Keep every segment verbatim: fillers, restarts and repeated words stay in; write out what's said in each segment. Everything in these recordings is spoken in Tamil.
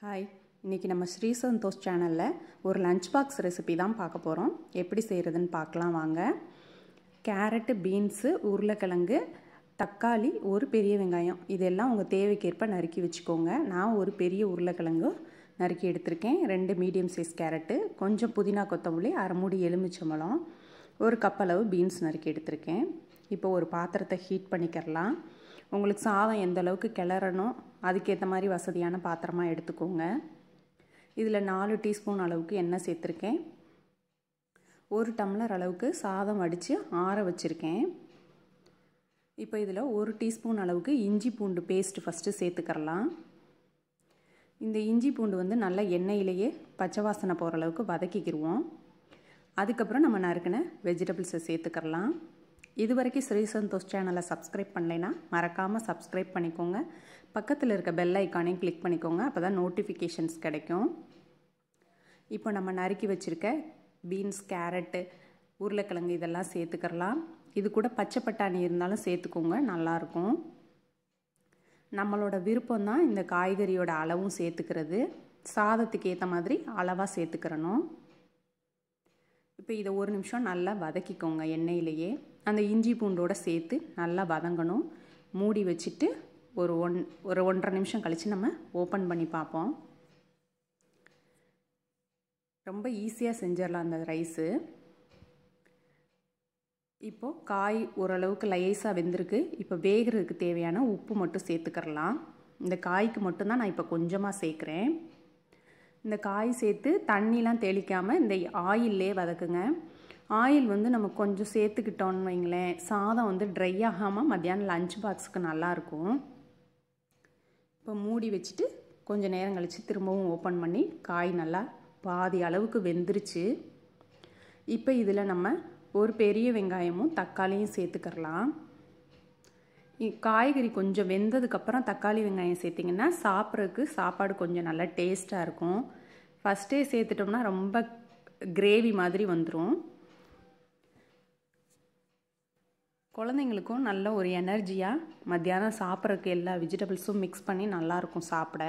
ஹாய், இன்றைக்கி நம்ம ஸ்ரீ சந்தோஷ் சேனலில் ஒரு லஞ்ச் பாக்ஸ் ரெசிபி தான் பார்க்க போகிறோம். எப்படி செய்கிறதுன்னு பார்க்கலாம் வாங்க. கேரட்டு, பீன்ஸு, உருளைக்கிழங்கு, தக்காளி, ஒரு பெரிய வெங்காயம் இதெல்லாம் உங்கள் தேவைக்கேற்ப நறுக்கி வச்சுக்கோங்க. நான் ஒரு பெரிய உருளைக்கிழங்கு நறுக்கி எடுத்திருக்கேன். ரெண்டு மீடியம் சைஸ் கேரட்டு, கொஞ்சம் புதினா கொத்தமல்லி, அரை மூடி எலுமிச்சம்பழம், ஒரு கப் அளவு பீன்ஸ் நறுக்கி எடுத்திருக்கேன். இப்போ ஒரு பாத்திரத்தை ஹீட் பண்ணிக்கிறலாம். உங்களுக்கு சாதம் எந்த அளவுக்கு கிளறணும் அதுக்கேற்ற மாதிரி வசதியான பாத்திரமாக எடுத்துக்கோங்க. இதில் நாலு டீஸ்பூன் அளவுக்கு எண்ணெய் சேர்த்துருக்கேன். ஒரு டம்ளர் அளவுக்கு சாதம் வடித்து ஆற வச்சுருக்கேன். இப்போ இதில் ஒரு டீஸ்பூன் அளவுக்கு இஞ்சி பூண்டு பேஸ்ட்டு ஃபஸ்ட்டு சேர்த்துக்கிறலாம். இந்த இஞ்சி பூண்டு வந்து நல்லா எண்ணெயிலேயே பச்சை வாசனை போகிற அளவுக்கு வதக்கிக்கிடுவோம். அதுக்கப்புறம் நம்ம நறுக்கின வெஜிடபிள்ஸை சேர்த்துக்கிறலாம். இது வரைக்கும் ஸ்ரீ சந்தோஷ் சேனலை சப்ஸ்கிரைப் பண்ணலைன்னா மறக்காமல் சப்ஸ்கிரைப் பண்ணிக்கோங்க. பக்கத்தில் இருக்க பெல் ஐக்கானையும் கிளிக் பண்ணிக்கோங்க. அப்போ தான் நோட்டிஃபிகேஷன்ஸ் கிடைக்கும். இப்போ நம்ம நறுக்கி வச்சுருக்க பீன்ஸ், கேரட்டு, உருளைக்கிழங்கு இதெல்லாம் சேர்த்துக்கிறலாம். இது கூட பச்சை பட்டாணி இருந்தாலும் சேர்த்துக்கோங்க, நல்லாயிருக்கும். நம்மளோட விருப்பம் தான் இந்த காய்கறியோட அளவும் சேர்த்துக்கிறது. சாதத்துக்கு ஏற்ற மாதிரி அளவாக சேர்த்துக்கிறணும். இப்போ இதை ஒரு நிமிஷம் நல்லா வதக்கிக்கோங்க எண்ணெயிலேயே. அந்த இஞ்சி பூண்டோடு சேர்த்து நல்லா வதங்கணும். மூடி வச்சுட்டு ஒரு ஒன் ஒரு ஒன்றரை நிமிஷம் கழித்து நம்ம ஓப்பன் பண்ணி பார்ப்போம். ரொம்ப ஈஸியாக செஞ்சிடலாம் அந்த ரைஸு. இப்போது காய் ஓரளவுக்கு லேசாக வெந்திருக்கு. இப்போ வேகிறதுக்கு தேவையான உப்பு மட்டும் சேர்த்துக்கிறலாம். இந்த காய்க்கு மட்டும்தான் நான் இப்போ கொஞ்சமாக சேர்க்குறேன். இந்த காய் சேர்த்து தண்ணிலாம் தெளிக்காமல் இந்த ஆயிலே வதக்குங்க. ஆயில் வந்து நம்ம கொஞ்சம் சேர்த்துக்கிட்டோன்னு வைங்களேன், சாதம் வந்து ட்ரை ஆகாமல் மத்தியானம் லஞ்ச் பாக்ஸுக்கு நல்லாயிருக்கும். இப்போ மூடி வச்சுட்டு கொஞ்சம் நேரம் கழித்து திரும்பவும் ஓப்பன் பண்ணி காய் நல்லா பாதி அளவுக்கு வெந்துருச்சு. இப்போ இதில் நம்ம ஒரு பெரிய வெங்காயமும் தக்காளியும் சேர்த்துக்கிறலாம். காய்கறி கொஞ்சம் வெந்ததுக்கப்புறம் தக்காளி வெங்காயம் சேர்த்திங்கன்னா சாப்பிட்றதுக்கு சாப்பாடு கொஞ்சம் நல்லா டேஸ்ட்டாக இருக்கும். ஃபஸ்ட்டே சேர்த்துட்டோம்னா ரொம்ப கிரேவி மாதிரி வந்துடும். குழந்தைங்களுக்கும் நல்ல ஒரு எனர்ஜியாக மத்தியானம் சாப்பிட்றதுக்கு எல்லா வெஜிடபிள்ஸும் மிக்ஸ் பண்ணி நல்லாயிருக்கும் சாப்பிட.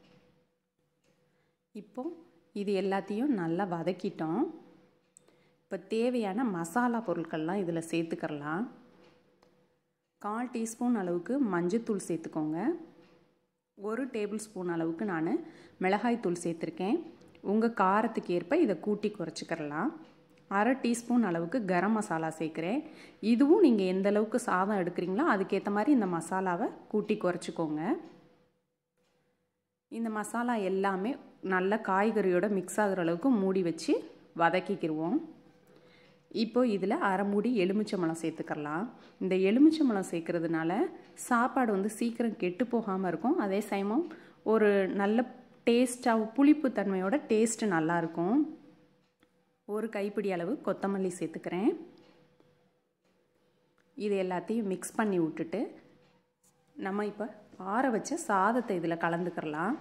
இப்போது இது எல்லாத்தையும் நல்லா வதக்கிட்டோம். இப்போ தேவையான மசாலா பொருட்கள்லாம் இதில் சேர்த்துக்கிறலாம். கால் டீஸ்பூன் அளவுக்கு மஞ்சத்தூள் சேர்த்துக்கோங்க. ஒரு டேபிள் ஸ்பூன் அளவுக்கு நான் மிளகாய்த்தூள் சேர்த்துருக்கேன். உங்கள் காரத்துக்கு ஏற்ப இதை கூட்டி குறைச்சிக்கிறலாம். அரை டீஸ்பூன் அளவுக்கு கரம் மசாலா சேர்க்குறேன். இதுவும் நீங்கள் எந்த அளவுக்கு சாதம் எடுக்கிறீங்களோ அதுக்கேற்ற மாதிரி இந்த மசாலாவை கூட்டி குறைச்சிக்கோங்க. இந்த மசாலா எல்லாமே நல்ல காய்கறியோட மிக்ஸ் ஆகிற அளவுக்கு மூடி வச்சு வதக்கிக்கிடுவோம். இப்போது இதில் அரை மூடி எலுமிச்சம்பழம் சேர்த்துக்கலாம். இந்த எலுமிச்சம்பழம் சேர்க்கறதுனால சாப்பாடு வந்து சீக்கிரம் கெட்டு போகாமல் இருக்கும். அதே சமயம் ஒரு நல்ல டேஸ்ட்டாக புளிப்பு தன்மையோட டேஸ்ட்டு நல்லாயிருக்கும். ஒரு கைப்பிடி அளவு கொத்தமல்லி சேர்த்துக்கிறேன். இது எல்லாத்தையும் மிக்ஸ் பண்ணி விட்டுட்டு நம்ம இப்போ ஆற வச்ச சாதத்தை இதில் கலந்துக்கிறலாம்.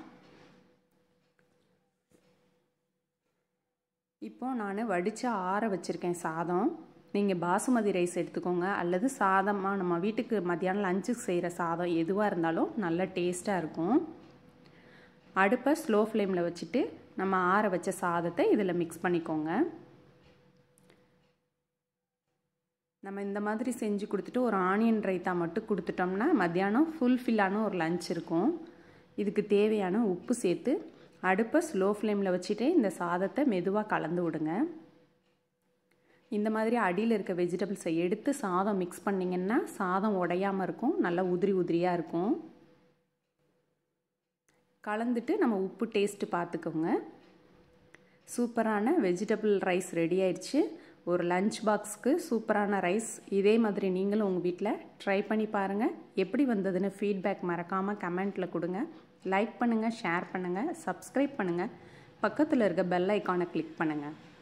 இப்போது நான் வடித்து ஆற வச்சுருக்கேன் சாதம். நீங்கள் பாசுமதி ரைஸ் எடுத்துக்கோங்க, அல்லது சாதமாக நம்ம வீட்டுக்கு மத்தியானம் லஞ்சுக்கு செய்கிற சாதம் எதுவாக இருந்தாலும் நல்ல டேஸ்ட்டாக இருக்கும். அடுப்பை ஸ்லோ ஃப்ளேமில் வச்சுட்டு நம்ம ஆற வச்ச சாதத்தை இதில் மிக்ஸ் பண்ணிக்கோங்க. நம்ம இந்த மாதிரி செஞ்சு கொடுத்துட்டு ஒரு ஆனியன் ரைத்தா மட்டும் கொடுத்துட்டோம்னா மத்தியானம் ஃபுல்ஃபில்லான ஒரு லஞ்ச் இருக்கும். இதுக்கு தேவையான உப்பு சேர்த்து அடுப்பை ஸ்லோ ஃப்ளேமில் வச்சுட்டு இந்த சாதத்தை மெதுவாக கலந்து விடுங்க. இந்த மாதிரி அடியில் இருக்க வெஜிடபிள்ஸை எடுத்து சாதம் மிக்ஸ் பண்ணிங்கன்னா சாதம் உடையாமல் இருக்கும், நல்லா உதிரி உதிரியாக இருக்கும். கலந்துட்டு நம்ம உப்பு டேஸ்ட்டு பார்த்துக்கோங்க. சூப்பரான வெஜிடபிள் ரைஸ் ரெடி ஆயிடுச்சு. ஒரு லஞ்ச் பாக்ஸுக்கு சூப்பரான ரைஸ். இதே மாதிரி நீங்களும் உங்கள் வீட்டில் ட்ரை பண்ணி பாருங்கள். எப்படி வந்ததுன்னு ஃபீட்பேக் மறக்காமல் கமெண்ட்டில் கொடுங்க. லைக் பண்ணுங்கள், ஷேர் பண்ணுங்கள், சப்ஸ்கிரைப் பண்ணுங்கள். பக்கத்தில் இருக்க பெல் ஐக்கானை கிளிக் பண்ணுங்கள்.